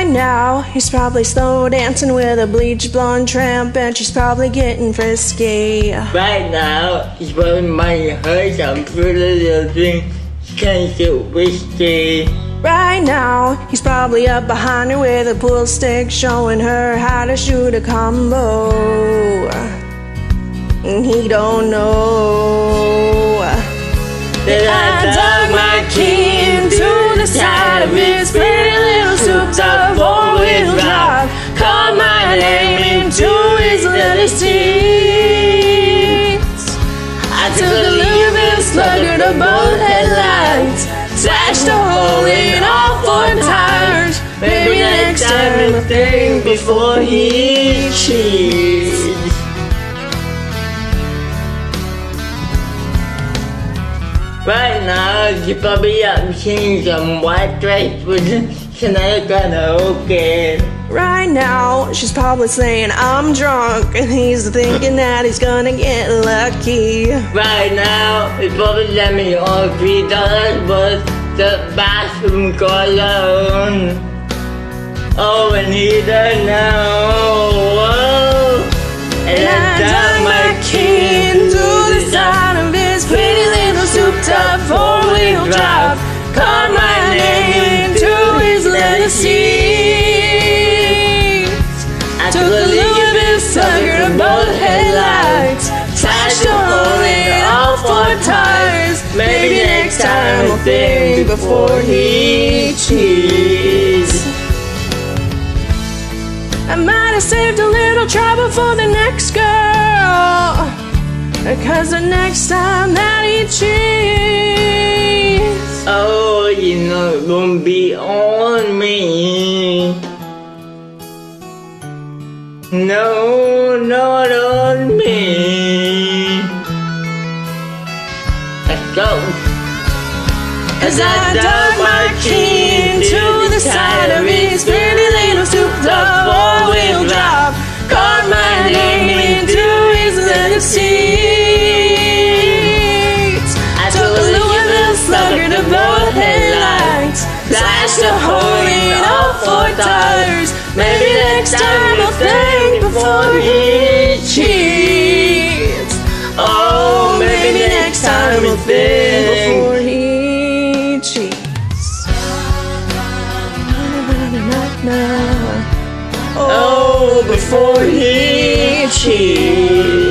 Right now, he's probably slow dancing with a bleach blonde tramp, and she's probably getting frisky. Right now, he's probably might hurt some pretty little thing. She can't get whiskey. Right now, he's probably up behind her with a pool stick, showing her how to shoot a combo. And he don't know that I dug my key into the side of his pretty little souped-up four-wheel drive, called my name into his little seats. I took a little bit of slugger to both headlights, slashed a hole in all four tires. Maybe next time I'll think before he cheats. Right now, you probably up seeing some white dress with Chanel karaoke. Right now, she's probably saying I'm drunk, and he's thinking that he's gonna get lucky. Right now, he probably let me all $3 worth the bathroom cologne. Oh, and he don't know. Whoa. And I dug my key into the side of his pretty little souped-up four-wheel drive, called my name into his little seats. I took a little bit of sugar to both headlights, slashed a hole in all four tires. Maybe next time I'll think before he cheats. I might have saved a little trouble for the next girl, because the next time that he cheats, oh, you know it won't be on me. No, not on me. Let's go. Cause I dug my key into the side of his pretty little souped-up four-wheel drive, called my name into his little seats. I took a little bit of slugger to both headlights, slashed a hole in all four tires. Maybe next time I'll think before he cheats. Oh, maybe next time I'll think before he cheats. Oh, before he cheats.